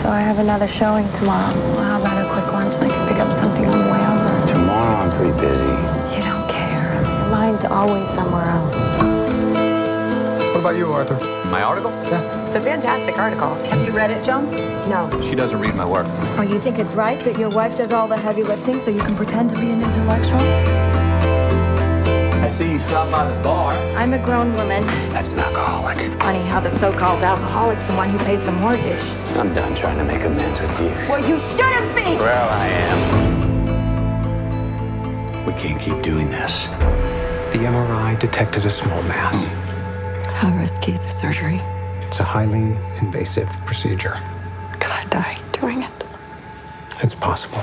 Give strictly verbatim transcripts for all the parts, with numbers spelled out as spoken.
So I have another showing tomorrow. Well, how about a quick lunch so I can pick up something on the way over? Tomorrow I'm pretty busy. You don't care. Your mind's always somewhere else. What about you, Arthur? My article? Yeah. It's a fantastic article. Have you read it, John? No. She doesn't read my work. Oh, you think it's right that your wife does all the heavy lifting so you can pretend to be an intellectual? I see you stopped by the bar. I'm a grown woman. That's an alcoholic. Funny how the so-called alcoholic's the one who pays the mortgage. I'm done trying to make amends with you. Well, you shouldn't be! Well, I am. We can't keep doing this. The M R I detected a small mass. How risky is the surgery? It's a highly invasive procedure. Could I die doing it? It's possible.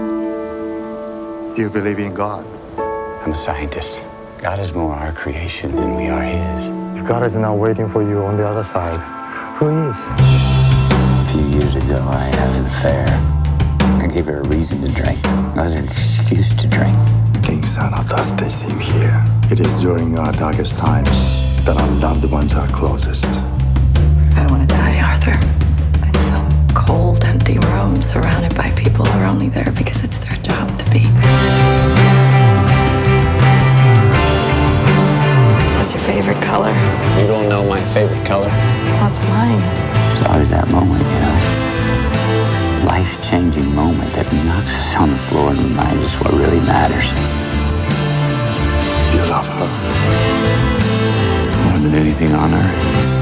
You believe in God? I'm a scientist. God is more our creation than we are his. If God is not waiting for you on the other side, who is? A few years ago, I had an affair. I gave her a reason to drink. I was an excuse to drink. Things are not as they seem here. It is during our darkest times that our loved ones are closest. I don't want to die, Arthur. In some cold, empty room surrounded by people who are only there because it's their job to be. What's your favorite color? You don't know my favorite color? What's mine? There's always that moment, you know? Life-changing moment that knocks us on the floor and reminds us what really matters. Do you love her? More than anything on earth.